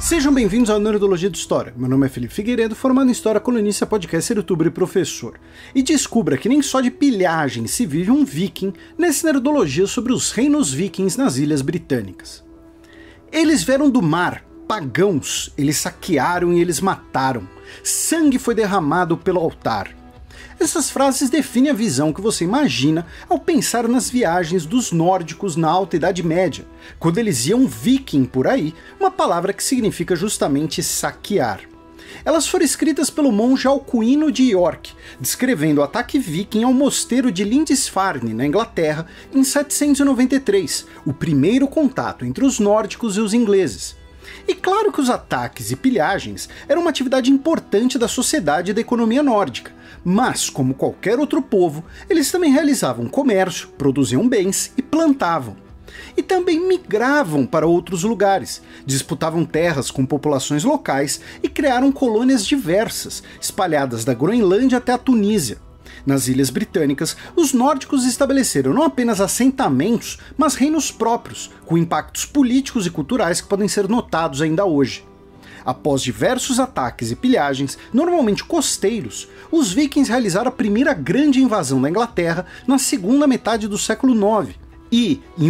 Sejam bem-vindos ao Nerdologia de História. Meu nome é Felipe Figueiredo, formado em História, colunista, podcaster, youtuber e professor. E descubra que nem só de pilhagem se vive um viking nessa Nerdologia sobre os reinos vikings nas Ilhas Britânicas. Eles vieram do mar, pagãos, eles saquearam e eles mataram. Sangue foi derramado pelo altar. Essas frases definem a visão que você imagina ao pensar nas viagens dos nórdicos na Alta Idade Média, quando eles iam viking por aí, uma palavra que significa justamente saquear. Elas foram escritas pelo monge Alcuino de York, descrevendo o ataque viking ao mosteiro de Lindisfarne, na Inglaterra, em 793, o primeiro contato entre os nórdicos e os ingleses. E claro que os ataques e pilhagens eram uma atividade importante da sociedade e da economia nórdica, mas, como qualquer outro povo, eles também realizavam comércio, produziam bens e plantavam. E também migravam para outros lugares, disputavam terras com populações locais e criaram colônias diversas, espalhadas da Groenlândia até a Tunísia. Nas Ilhas Britânicas, os nórdicos estabeleceram não apenas assentamentos, mas reinos próprios, com impactos políticos e culturais que podem ser notados ainda hoje. Após diversos ataques e pilhagens, normalmente costeiros, os vikings realizaram a primeira grande invasão da Inglaterra na segunda metade do século IX e, em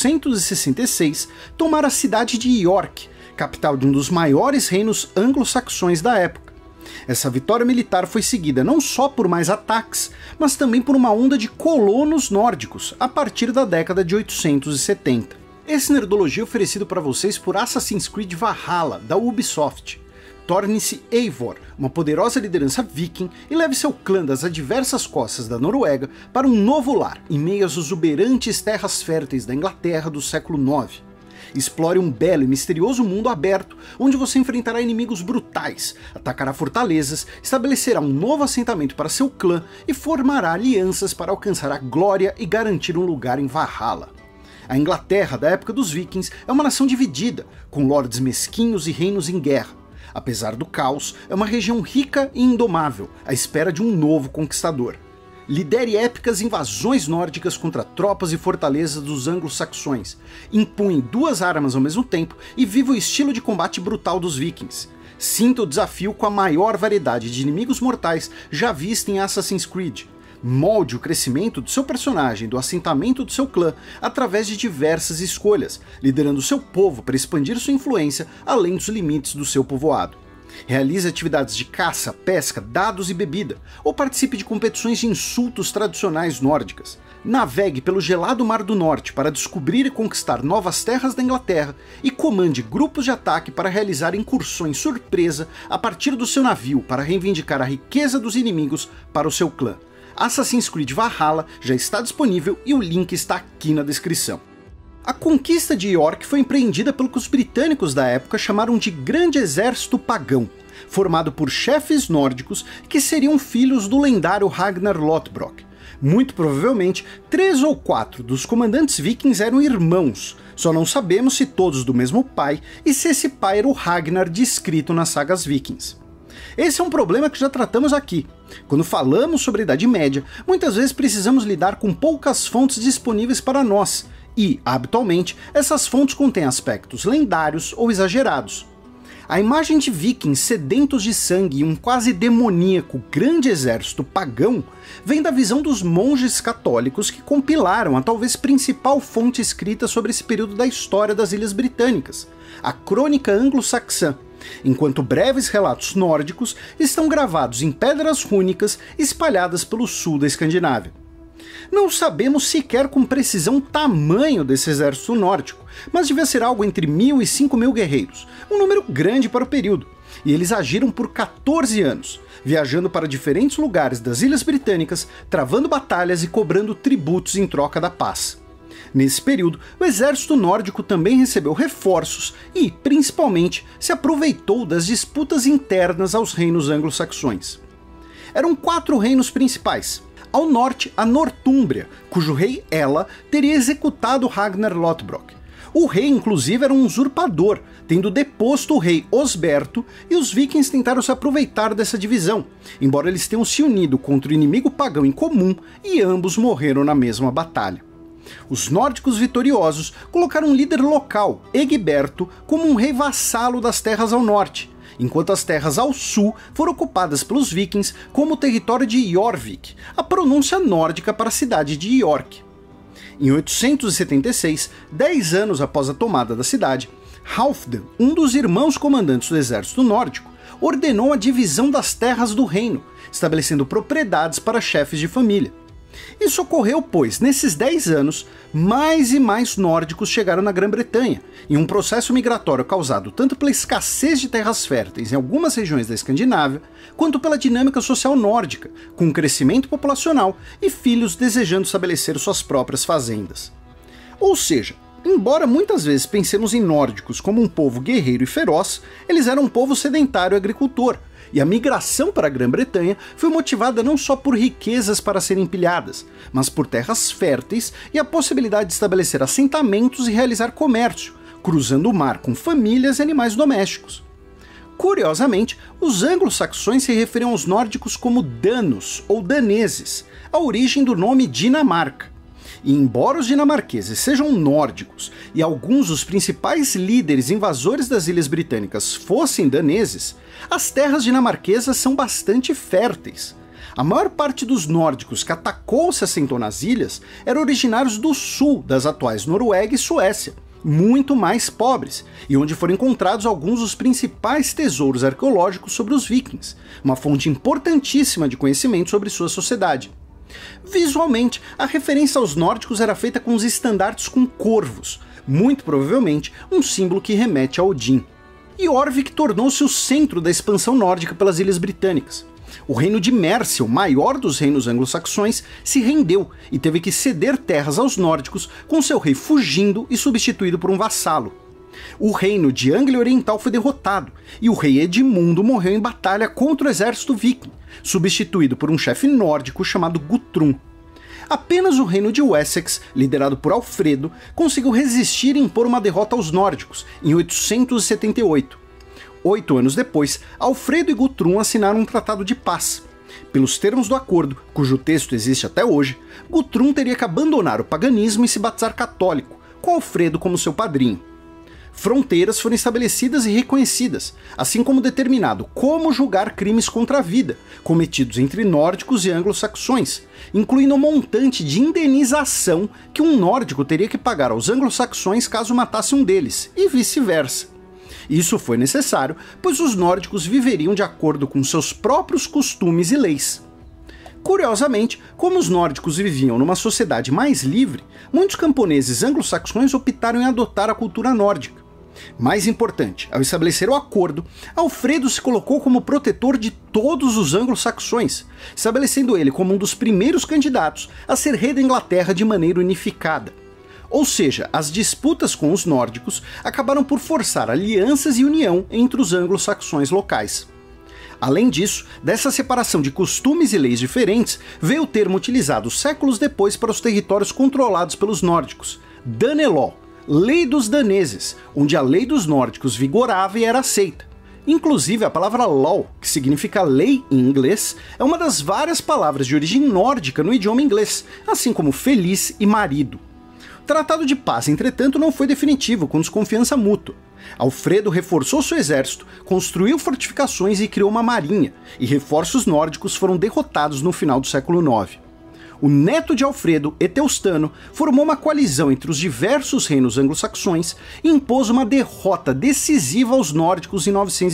866, tomaram a cidade de York, capital de um dos maiores reinos anglo-saxões da época. Essa vitória militar foi seguida não só por mais ataques, mas também por uma onda de colonos nórdicos a partir da década de 870. Esse Nerdologia é oferecido para vocês por Assassin's Creed Valhalla, da Ubisoft. Torne-se Eivor, uma poderosa liderança viking, e leve seu clã das adversas costas da Noruega para um novo lar, em meio às exuberantes terras férteis da Inglaterra do século IX. Explore um belo e misterioso mundo aberto, onde você enfrentará inimigos brutais, atacará fortalezas, estabelecerá um novo assentamento para seu clã e formará alianças para alcançar a glória e garantir um lugar em Valhalla. A Inglaterra da época dos vikings é uma nação dividida, com lordes mesquinhos e reinos em guerra. Apesar do caos, é uma região rica e indomável, à espera de um novo conquistador. Lidere épicas invasões nórdicas contra tropas e fortalezas dos anglo-saxões, impunhe duas armas ao mesmo tempo e viva o estilo de combate brutal dos vikings. Sinta o desafio com a maior variedade de inimigos mortais já vista em Assassin's Creed. Molde o crescimento do seu personagem, do assentamento do seu clã, através de diversas escolhas, liderando seu povo para expandir sua influência além dos limites do seu povoado. Realize atividades de caça, pesca, dados e bebida, ou participe de competições de insultos tradicionais nórdicas. Navegue pelo gelado Mar do Norte para descobrir e conquistar novas terras da Inglaterra e comande grupos de ataque para realizar incursões surpresa a partir do seu navio para reivindicar a riqueza dos inimigos para o seu clã. Assassin's Creed Valhalla já está disponível e o link está aqui na descrição. A conquista de York foi empreendida pelo que os britânicos da época chamaram de Grande Exército Pagão, formado por chefes nórdicos que seriam filhos do lendário Ragnar Lothbrok. Muito provavelmente, 3 ou 4 dos comandantes vikings eram irmãos, só não sabemos se todos do mesmo pai e se esse pai era o Ragnar descrito nas sagas vikings. Esse é um problema que já tratamos aqui. Quando falamos sobre a Idade Média, muitas vezes precisamos lidar com poucas fontes disponíveis para nós, e, habitualmente, essas fontes contêm aspectos lendários ou exagerados. A imagem de vikings sedentos de sangue e um quase demoníaco grande exército pagão vem da visão dos monges católicos que compilaram a talvez principal fonte escrita sobre esse período da história das Ilhas Britânicas, a Crônica Anglo-Saxã, enquanto breves relatos nórdicos estão gravados em pedras rúnicas espalhadas pelo sul da Escandinávia. Não sabemos sequer com precisão o tamanho desse exército nórdico, mas devia ser algo entre 1.000 e 5.000 guerreiros, um número grande para o período, e eles agiram por 14 anos, viajando para diferentes lugares das Ilhas Britânicas, travando batalhas e cobrando tributos em troca da paz. Nesse período, o exército nórdico também recebeu reforços e, principalmente, se aproveitou das disputas internas aos reinos anglo-saxões. Eram 4 reinos principais. Ao norte, a Nortúmbria, cujo rei Ela teria executado Ragnar Lothbrok. O rei, inclusive, era um usurpador, tendo deposto o rei Osberto, e os vikings tentaram se aproveitar dessa divisão, embora eles tenham se unido contra o inimigo pagão em comum e ambos morreram na mesma batalha. Os nórdicos vitoriosos colocaram um líder local, Egberto, como um rei vassalo das terras ao norte, enquanto as terras ao sul foram ocupadas pelos vikings como o território de Jorvik, a pronúncia nórdica para a cidade de York. Em 876, 10 anos após a tomada da cidade, Halfdan, um dos irmãos comandantes do exército nórdico, ordenou a divisão das terras do reino, estabelecendo propriedades para chefes de família. Isso ocorreu pois, nesses 10 anos, mais e mais nórdicos chegaram na Grã-Bretanha, em um processo migratório causado tanto pela escassez de terras férteis em algumas regiões da Escandinávia, quanto pela dinâmica social nórdica, com um crescimento populacional e filhos desejando estabelecer suas próprias fazendas. Ou seja, embora muitas vezes pensemos em nórdicos como um povo guerreiro e feroz, eles eram um povo sedentário e agricultor, e a migração para a Grã-Bretanha foi motivada não só por riquezas para serem empilhadas, mas por terras férteis e a possibilidade de estabelecer assentamentos e realizar comércio, cruzando o mar com famílias e animais domésticos. Curiosamente, os anglo-saxões se referiam aos nórdicos como danos ou daneses, a origem do nome Dinamarca. E embora os dinamarqueses sejam nórdicos e alguns dos principais líderes invasores das Ilhas Britânicas fossem daneses, as terras dinamarquesas são bastante férteis. A maior parte dos nórdicos que atacou se assentou nas ilhas eram originários do sul das atuais Noruega e Suécia, muito mais pobres, e onde foram encontrados alguns dos principais tesouros arqueológicos sobre os vikings, uma fonte importantíssima de conhecimento sobre sua sociedade. Visualmente, a referência aos nórdicos era feita com os estandartes com corvos, muito provavelmente um símbolo que remete a Odin. Jorvik tornou-se o centro da expansão nórdica pelas Ilhas Britânicas. O reino de Mercia, o maior dos reinos anglo-saxões, se rendeu e teve que ceder terras aos nórdicos, com seu rei fugindo e substituído por um vassalo. O reino de Anglia Oriental foi derrotado, e o rei Edmundo morreu em batalha contra o exército viking, substituído por um chefe nórdico chamado Guthrum. Apenas o reino de Wessex, liderado por Alfredo, conseguiu resistir e impor uma derrota aos nórdicos, em 878. 8 anos depois, Alfredo e Guthrum assinaram um tratado de paz. Pelos termos do acordo, cujo texto existe até hoje, Guthrum teria que abandonar o paganismo e se batizar católico, com Alfredo como seu padrinho. Fronteiras foram estabelecidas e reconhecidas, assim como determinado como julgar crimes contra a vida, cometidos entre nórdicos e anglo-saxões, incluindo um montante de indenização que um nórdico teria que pagar aos anglo-saxões caso matasse um deles, e vice-versa. Isso foi necessário, pois os nórdicos viveriam de acordo com seus próprios costumes e leis. Curiosamente, como os nórdicos viviam numa sociedade mais livre, muitos camponeses anglo-saxões optaram em adotar a cultura nórdica. Mais importante, ao estabelecer o acordo, Alfredo se colocou como protetor de todos os anglo-saxões, estabelecendo ele como um dos primeiros candidatos a ser rei da Inglaterra de maneira unificada. Ou seja, as disputas com os nórdicos acabaram por forçar alianças e união entre os anglo-saxões locais. Além disso, dessa separação de costumes e leis diferentes, veio o termo utilizado séculos depois para os territórios controlados pelos nórdicos, Danelaw, Lei dos Daneses, onde a lei dos nórdicos vigorava e era aceita. Inclusive, a palavra law, que significa lei em inglês, é uma das várias palavras de origem nórdica no idioma inglês, assim como feliz e marido. O tratado de paz, entretanto, não foi definitivo, com desconfiança mútua. Alfredo reforçou seu exército, construiu fortificações e criou uma marinha, e reforços nórdicos foram derrotados no final do século IX. O neto de Alfredo, Eteustano, formou uma coalizão entre os diversos reinos anglo-saxões e impôs uma derrota decisiva aos nórdicos em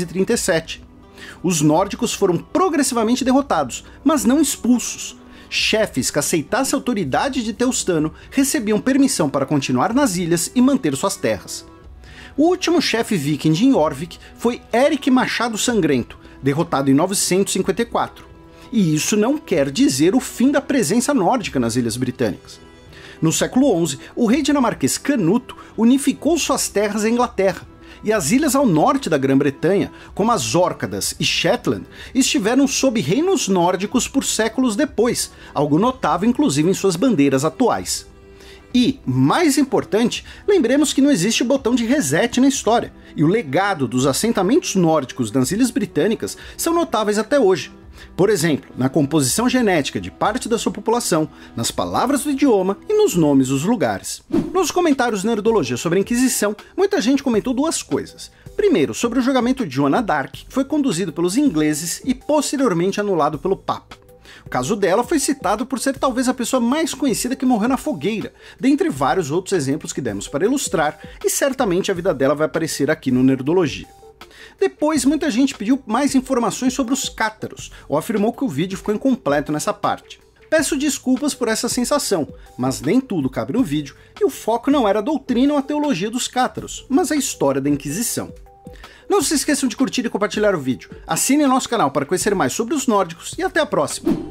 937. Os nórdicos foram progressivamente derrotados, mas não expulsos. Chefes que aceitassem a autoridade de Teustano recebiam permissão para continuar nas ilhas e manter suas terras. O último chefe viking de Jorvik foi Eric Machado Sangrento, derrotado em 954. E isso não quer dizer o fim da presença nórdica nas Ilhas Britânicas. No século XI, o rei dinamarquês Canuto unificou suas terras à Inglaterra, e as ilhas ao norte da Grã-Bretanha, como as Órcadas e Shetland, estiveram sob reinos nórdicos por séculos depois, algo notável inclusive em suas bandeiras atuais. E, mais importante, lembremos que não existe botão de reset na história, e o legado dos assentamentos nórdicos nas Ilhas Britânicas são notáveis até hoje, Por exemplo, na composição genética de parte da sua população, nas palavras do idioma e nos nomes dos lugares. Nos comentários Nerdologia sobre a Inquisição, muita gente comentou duas coisas. Primeiro, sobre o julgamento de Joana d'Arc, que foi conduzido pelos ingleses e posteriormente anulado pelo Papa. O caso dela foi citado por ser talvez a pessoa mais conhecida que morreu na fogueira, dentre vários outros exemplos que demos para ilustrar, e certamente a vida dela vai aparecer aqui no Nerdologia. Depois, muita gente pediu mais informações sobre os cátaros, ou afirmou que o vídeo ficou incompleto nessa parte. Peço desculpas por essa sensação, mas nem tudo cabe no vídeo, e o foco não era a doutrina ou a teologia dos cátaros, mas a história da Inquisição. Não se esqueçam de curtir e compartilhar o vídeo, assinem nosso canal para conhecer mais sobre os nórdicos e até a próxima!